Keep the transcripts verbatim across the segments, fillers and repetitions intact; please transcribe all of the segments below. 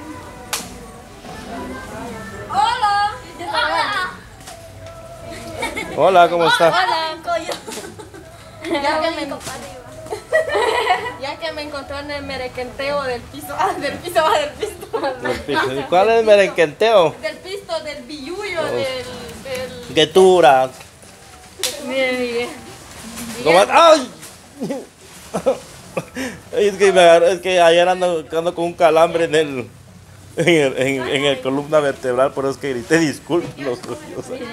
Hola. Hola, ¿cómo está? Hola. Ya que, me, ya que me encontró en el merequenteo del piso, ah, del piso, ah, del pisto. Del piso. ¿Y cuál es el merenquenteo? Del pisto, del billullo, Oh. del, del... ¡Qué dura! Mire, mire. ¿Cómo? ¡Ay! Es que, me agarró- es que ayer ando, ando con un calambre en el, en el, en, en el columna vertebral, por eso es que grité, disculpen. los- los-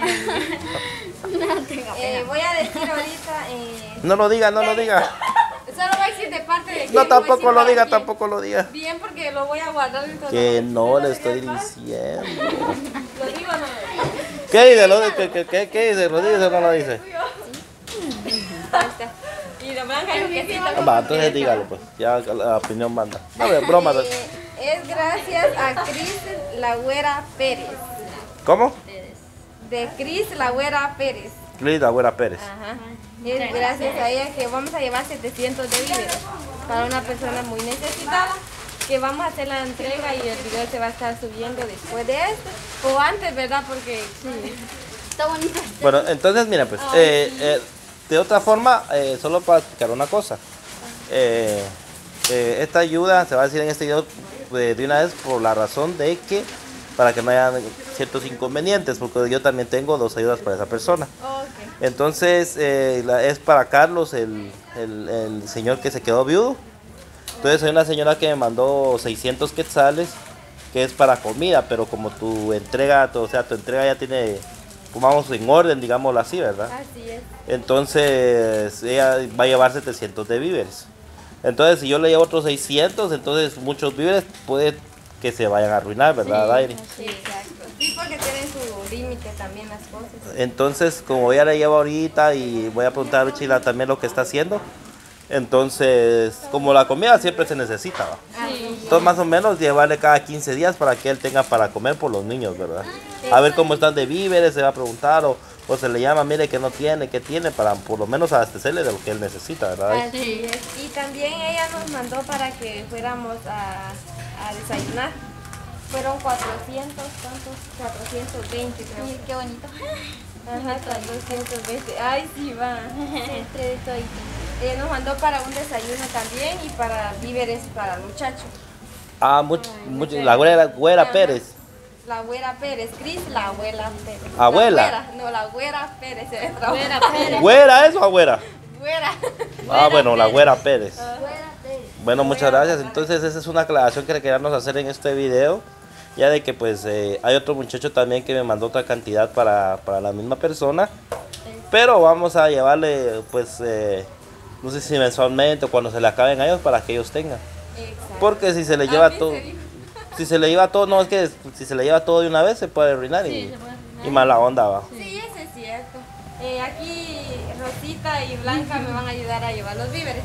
Eh, voy a decir ahorita, eh, No lo diga, no lo diga. solo voy a decir de parte de quién, No, voy a decir tampoco lo para diga, quién. tampoco lo diga. Bien, porque lo voy a guardar dentro de Que la- no le ¿Lo estoy digo? diciendo. ¿Lo digo o no? ¿Qué dice? ¿Lo, qué, qué, qué, qué dice? ¿Lo dice o no lo dice? Ahí está. Y lo blanca es que sí, también. Va, entonces dígalo pues, ya la opinión manda. No, de broma. de- Eh, es gracias a Cris Lagüera Pérez. ¿Cómo? De Cris Lagüera Pérez. Lida Güera Pérez. Ajá. Es gracias a ella que vamos a llevar setecientos de víveres para una persona muy necesitada. Que vamos a hacer la entrega y el video se va a estar subiendo después de esto. O antes, ¿verdad? Porque sí. Está bonito. Bueno, entonces mira pues, Ay, eh, sí. eh, de otra forma, eh, solo para explicar una cosa. Eh, eh, esta ayuda se va a decir en este video eh, de una vez por la razón de que, para que no haya ciertos inconvenientes, porque yo también tengo dos ayudas para esa persona. Ok. Entonces, eh, la- es para Carlos, el, el- el señor que se quedó viudo. Entonces hay una señora que me mandó seiscientos quetzales, que es para comida, pero como tu entrega, tu- o sea, tu entrega ya tiene, pues, vamos en orden, digámoslo así, ¿verdad? Así es. Entonces ella va a llevar setecientos de víveres. Entonces si yo le llevo otros seiscientos, entonces muchos víveres puede que se vayan a arruinar, ¿verdad, Dairi? Sí, exacto. Sí, porque tienen su límite también las cosas. Entonces, como ella la lleva ahorita y voy a preguntar a Luchila también lo que está haciendo, entonces, como la comida siempre se necesita, ¿va? Sí. Entonces, más o menos llevarle cada quince días para que él tenga para comer por los niños, ¿verdad? A ver cómo están de víveres, se va a preguntar, o, o se le llama, mire que no tiene, que tiene, para por lo menos abastecerle de lo que él necesita, ¿verdad? Así es. Y también ella nos mandó para que fuéramos a, a desayunar. Fueron cuatrocientos, ¿cuántos? cuatrocientos veinte creo. Sí, qué bonito. Ajá, cuatrocientos veinte. Ay, sí, va. Entre todo y Ella nos mandó para un desayuno también y para víveres para el muchacho. Ah, mucho, mucho, la güera, güera Ajá. Pérez. La güera Pérez, Cris, la abuela Pérez. ¿Abuela? La güera, no, la güera Pérez. se traba. Güera Pérez. ¿Güera eso o güera? Güera. Ah, bueno, la güera Pérez. Güera Pérez. Bueno, muchas gracias. Entonces esa es una aclaración que queríamos hacer en este video. Ya de que pues eh, hay otro muchacho también que me mandó otra cantidad para, para la misma persona. Pero vamos a llevarle pues, eh, no sé si mensualmente o cuando se le acaben a ellos para que ellos tengan. Exacto. Porque si se le A lleva mí todo, se dijo. si se le lleva todo, no es que si se le lleva todo de una vez se puede arruinar y, Sí, se puede arruinar. y mala onda va. Sí, eso es cierto. Eh, aquí Rosita y Blanca me van a ayudar a llevar los víveres.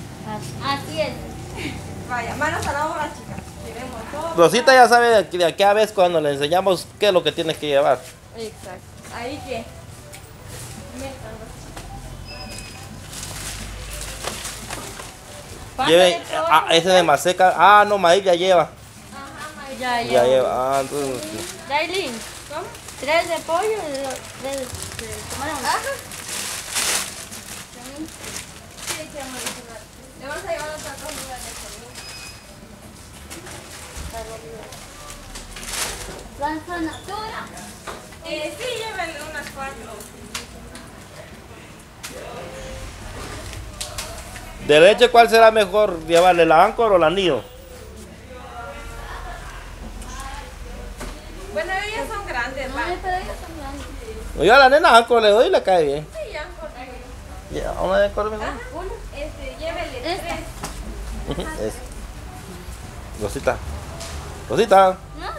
Así es. Vaya, manos a la obra, chicas. Queremos todo. Rosita ya sabe de aquí, de aquí a vez cuando le enseñamos qué es lo que tiene que llevar. Exacto. Ahí que. Lleve, ah, ese de maseca, ah no, maíz ya lleva. Ajá, Mari. Ya, Ya ya. lleva, ah, entonces, Dailin, ¿Cómo? tres de pollo y dos- tres de camarón. Ajá. Sí, queremos adicionar. Le vamos a llevar otras dos libras de comida. La zanahoria. Eh, sí, llévenle unas cuatro. ¿de leche cuál será mejor llevarle, la Anchor o la Nido? Bueno, ellas son grandes, va. Ay, pero ellos son grandes. Yo a la nena Anchor le doy y le cae bien. Sí, ya, por Ya, una de Anchor mejor. Ah, uno. Este, llévele Esta. tres. Ujú, es. Rosita. Rosita. ¿No?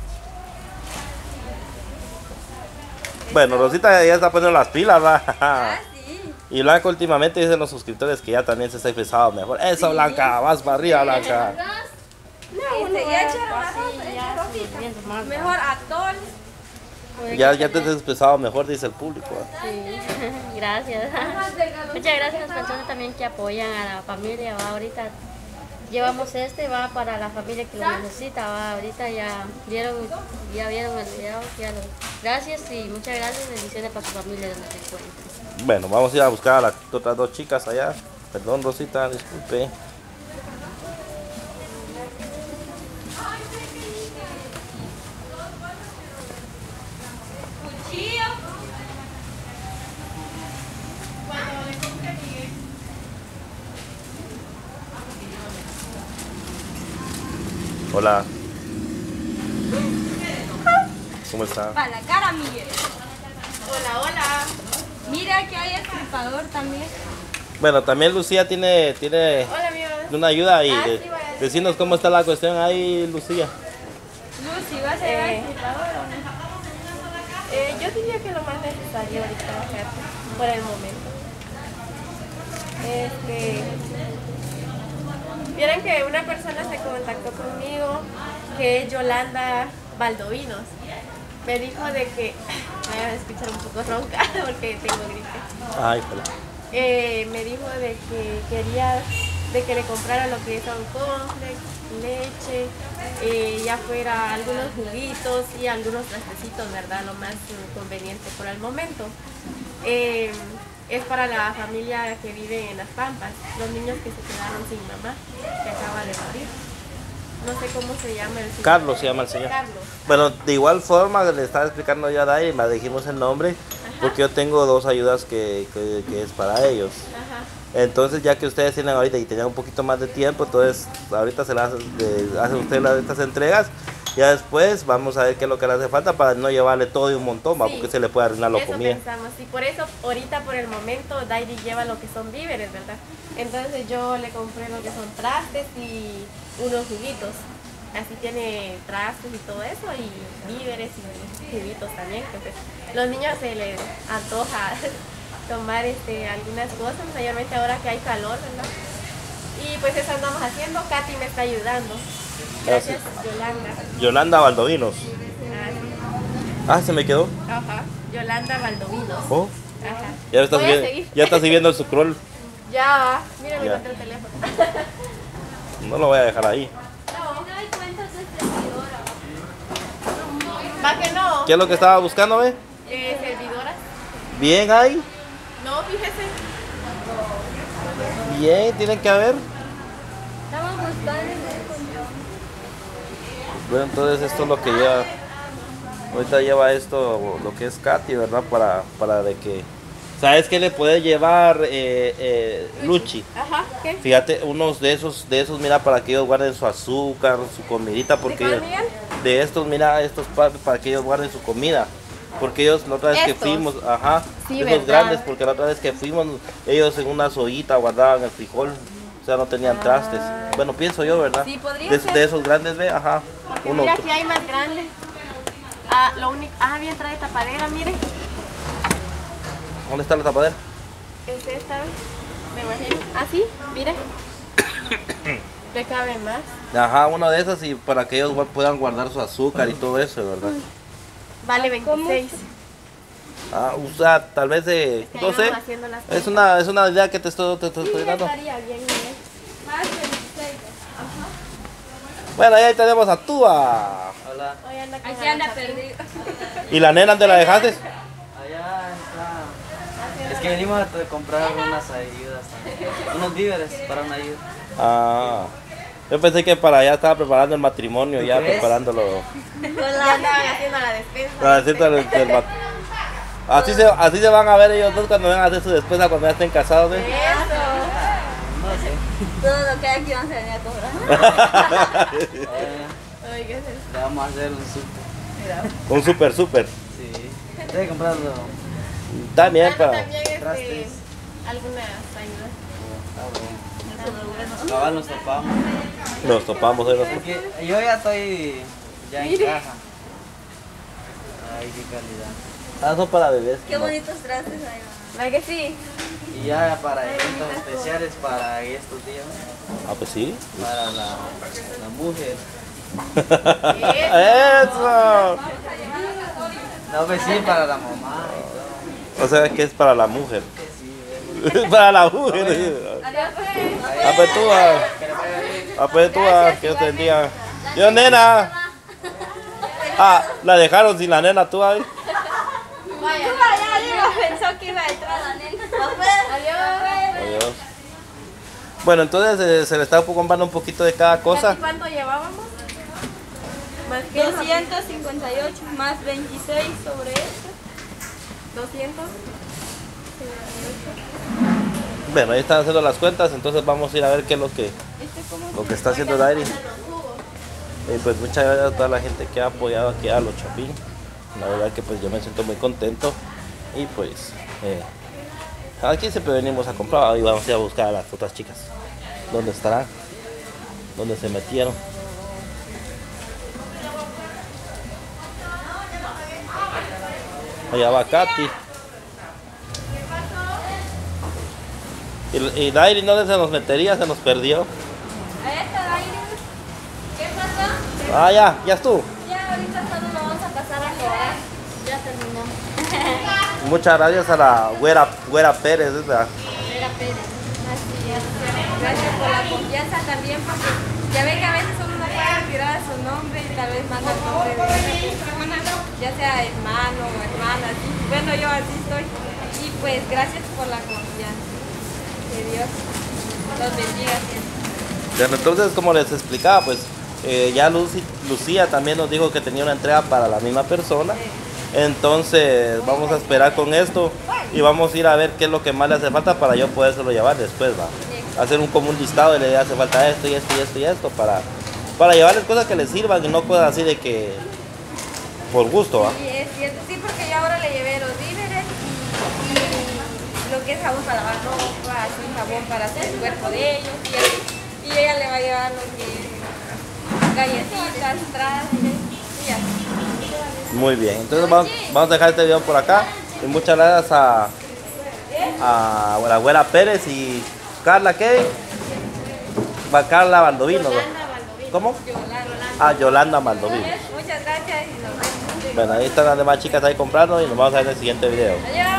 Bueno, Rosita ya está poniendo las pilas, va. Ah, sí. Y Blanca últimamente dicen los suscriptores que ya también se está expresado mejor. Eso, Blanca, vas para arriba, Blanca. Este, ya echaron arroz, Sí, echaron ya, Rosita. bien, tomado. Mejor atol. Ya, ya te has expresado mejor, dice el público. ¿va? Sí, gracias. Más delgado. Muchas gracias a las personas también que apoyan a la familia. ¿va? Ahorita llevamos este, va para la familia que lo necesita, va, ahorita ya vieron, ya vieron el video, ya lo- gracias y muchas gracias, bendiciones para su familia donde se encuentre. Bueno, vamos a ir a buscar a las otras dos chicas allá. Perdón, Rosita, disculpe. Hola. ¿Cómo está? Para la cara, Miguel. Hola, hola. Mira que hay esculpador también. Bueno, también Lucía tiene, tiene Hola, amigos. una ayuda y Ah, de- sí, voy a- decirnos cómo está la cuestión ahí, Lucía. Lucy, ¿vas a llevar Eh. esculpador o no? Eh, yo diría que lo más necesario ahorita hacer por el momento. Este, vieron que una persona se contactó conmigo, que es Yolanda Valdovinos. Me dijo de que, me voy a escuchar un poco ronca porque tengo gripe. Ay, hola. Eh, me dijo de que quería de que le comprara lo que son cornflakes, leche, eh, ya fuera algunos juguitos y algunos trastecitos, ¿verdad? Lo más eh, conveniente por el momento. Eh, es para la familia que vive en Las Pampas, los niños que se quedaron sin mamá, que acaba de morir. No sé cómo se llama el señor. Carlos se llama el señor. Carlos. Bueno, de igual forma le estaba explicando yo a Dai, le dijimos el nombre, porque yo tengo dos ayudas que, que, que es para ellos. Ajá. Entonces, ya que ustedes tienen ahorita y tenían un poquito más de tiempo, entonces ahorita se las de- hacen ustedes las, estas entregas. Ya después vamos a ver qué es lo que le hace falta para no llevarle todo y un montón, ¿va? Sí. Porque se le puede arruinar la Eso comida. pensamos, y por eso ahorita por el momento Dairi lleva lo que son víveres, ¿verdad? Entonces yo le compré lo que son trastes y unos juguitos. Así tiene trastes y todo eso, y víveres y juguitos también. Que pues, los niños se les antoja tomar este, algunas cosas, mayormente ahora que hay calor, ¿verdad? Y pues eso andamos haciendo, Katy me está ayudando. Gracias, Yolanda. Yolanda Valdovinos. Ah, Ah, se me quedó. Ajá, Yolanda Valdovinos. Oh, Ajá. ya está Voy a subiendo, seguir. ya está subiendo el scroll. Ya, mira, me Ya. encontré el teléfono. No lo voy a dejar ahí. Va que no. ¿Qué es lo que estaba buscando, ve? Eh, servidoras. Bien ahí. No, fíjese. Bien, tienen que haber. Estamos buscando. Bueno, entonces esto es lo que lleva. Ahorita lleva esto, lo que es Katy, ¿verdad? Para, para de que. ¿Sabes qué le puede llevar eh, eh, Luchi? Ajá, ¿qué? Fíjate, unos de esos, de esos, mira, para que ellos guarden su azúcar, su comidita, porque cuál, ellos- Miguel? de estos, mira, estos pa- para que ellos guarden su comida. Porque ellos la otra vez que Estos. fuimos, ajá, Sí, esos ¿verdad? grandes, porque la otra vez que fuimos, ellos en una sollita guardaban el frijol, o sea, no tenían trastes. Bueno, pienso yo, ¿verdad? Sí, podría de, ser. de esos grandes, ve, ajá. Porque Uno, mira, aquí hay más grandes. Ah, lo único. Ah, bien, trae tapadera, mire. ¿dónde está la tapadera? Es esta, ¿ves? Me imagino. Ah, sí, mire. Le cabe más. Ajá, una de esas y para que ellos gua- puedan guardar su azúcar y todo eso, ¿verdad? Vale veintiséis. Ah, o sea, tal vez de, Que no ahí sé, vamos haciendo las es una, es una idea que te estoy, te, te estoy Sí, dando. estaría bien, mire. Más de veintiséis. Bueno, ahí tenemos a Túa. Hola, Hoy anda con Aquí anda la chapi- perdido. ¿Y la nena dónde la dejaste? allá está. Es que venimos a t- comprar unas ayudas también. Unos víveres para una ayuda. Ah, yo pensé que para allá estaba preparando el matrimonio, ¿Tú ya crees? preparándolo. Ya andaban haciendo la despensa. La cita del- del mat- así, se, así se van a ver ellos dos cuando vengan a hacer su despensa cuando ya estén casados, ¿eh? Eso. No sé. Todo lo que hay aquí vamos a venir a cobrar. Eh, Oye, ¿qué es eso? le vamos a hacer un súper. Un super, super. Sí. Debe comprarlo. También Ah, no, para... también este, trastes. algunas ayudas. Está bueno. Cabal nos topamos. Nos topamos hoy. Es que yo ya estoy ya en caja. Ay, qué calidad. Ah, son para bebés. Qué no. bonitos trastes hay. ¿Verdad que sí? Y ya para eventos especiales para estos días. Ah, pues sí. Para la, la mujer. ¡Eso! No, pues sí, para la mamá y todo. O sea, que es para la mujer. Sí, bueno. Para la mujer. Adiós, pues. Ah, pues tú, ah. Que le vaya bien. Ah, pues tú, ah, que Dios te bendiga. Dios, nena. Ah, la dejaron sin la nena, tú ahí. Vaya, ya pensó que iba a entrar la nena. Adiós. Adiós. Bueno, entonces eh, se le está comprando un poquito de cada cosa. ¿Cuánto llevábamos? Más que doscientos cincuenta y ocho más veintiséis sobre esto. doscientos. Bueno, ahí están haciendo las cuentas, entonces vamos a ir a ver qué es lo que, lo que está haciendo Dairi. Y pues muchas gracias a toda la gente que ha apoyado aquí a los Chapín. La verdad que pues yo me siento muy contento. Y pues eh, aquí siempre venimos a comprar y vamos a ir a buscar a las otras chicas. ¿Dónde estarán? ¿Dónde se metieron? Allá va Katy. Y, y Dairi, ¿dónde se nos metería? Se nos perdió. Ahí está Dairi. ¿Qué pasó? Ah, ya, ya estuvo. Ya ahorita solo lo vamos a pasar a cobrar. Ya terminamos. Muchas gracias a la güera, güera Pérez. ¿Verdad? Vera Pérez. Así es. Gracias por la confianza también, porque ya ven que a veces uno no puede retirar su nombre y tal vez manda el nombre de una persona, ya sea hermano o hermana. Así. Bueno, yo así estoy. Y pues gracias por la confianza. Que Dios los bendiga siempre. Bueno, entonces, como les explicaba, pues eh, ya Lucy, Lucía también nos dijo que tenía una entrega para la misma persona. Entonces vamos a esperar con esto y vamos a ir a ver qué es lo que más le hace falta para yo podérselo llevar después, va. Hacer un común listado y le hace falta esto y esto y esto y esto para, para llevarles cosas que les sirvan y no cosas así de que por gusto, va. Sí, es cierto, sí, porque yo ahora le llevé los víveres y, y lo que es jabón para lavar ropa, así jabón para hacer el cuerpo de ellos y así. Y ella le va a llevar lo que galletitas, trastes y así. Muy bien, entonces vamos, vamos a dejar este video por acá y muchas gracias a, a la güera Pérez y Carla, ¿qué? Va Carla Baldovino, ¿no? ¿Cómo? Ah, Yolanda Baldovino. Muchas gracias y nos vemos. Bueno, ahí están las demás chicas ahí comprando y nos vamos a ver en el siguiente video. Adiós.